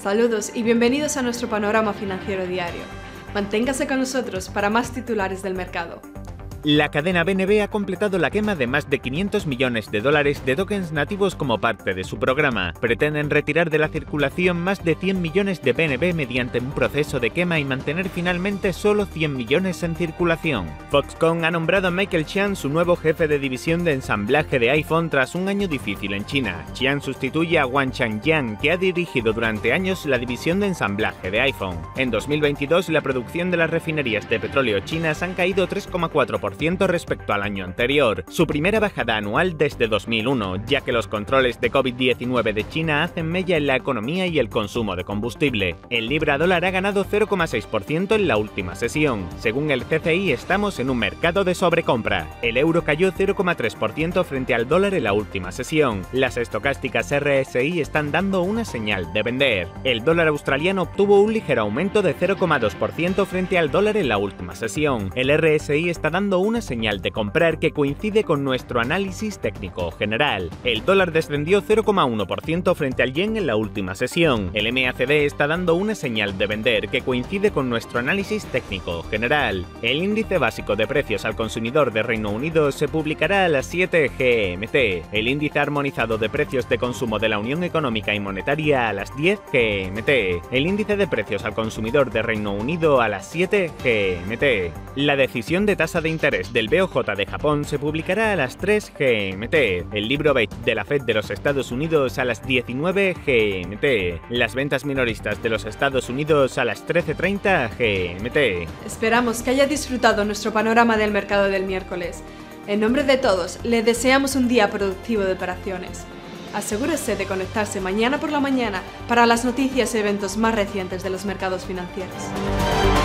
Saludos y bienvenidos a nuestro panorama financiero diario. Manténgase con nosotros para más titulares del mercado. La cadena BNB ha completado la quema de más de 500 millones de dólares de tokens nativos como parte de su programa. Pretenden retirar de la circulación más de 100 millones de BNB mediante un proceso de quema y mantener finalmente solo 100 millones en circulación. Foxconn ha nombrado a Michael Chiang su nuevo jefe de división de ensamblaje de iPhone tras un año difícil en China. Chiang sustituye a Wang Changjiang, que ha dirigido durante años la división de ensamblaje de iPhone. En 2022, la producción de las refinerías de petróleo chinas han caído 3,4% respecto al año anterior, su primera bajada anual desde 2001, ya que los controles de COVID-19 de China hacen mella en la economía y el consumo de combustible. El libra dólar ha ganado 0,6% en la última sesión. Según el CCI, estamos en un mercado de sobrecompra. El euro cayó 0,3% frente al dólar en la última sesión. Las estocásticas RSI están dando una señal de vender. El dólar australiano obtuvo un ligero aumento de 0,2% frente al dólar en la última sesión. El RSI está dando una señal de comprar que coincide con nuestro análisis técnico general. El dólar descendió 0,1% frente al yen en la última sesión. El MACD está dando una señal de vender que coincide con nuestro análisis técnico general. El índice básico de precios al consumidor de Reino Unido se publicará a las 7 GMT. El índice armonizado de precios de consumo de la Unión Económica y Monetaria a las 10 GMT. El índice de precios al consumidor de Reino Unido a las 7 GMT. La decisión de tasa de interés del BOJ de Japón se publicará a las 3 GMT, el libro beige de la Fed de los Estados Unidos a las 19 GMT, las ventas minoristas de los Estados Unidos a las 13:30 GMT. Esperamos que haya disfrutado nuestro panorama del mercado del miércoles. En nombre de todos, le deseamos un día productivo de operaciones. Asegúrese de conectarse mañana por la mañana para las noticias y eventos más recientes de los mercados financieros.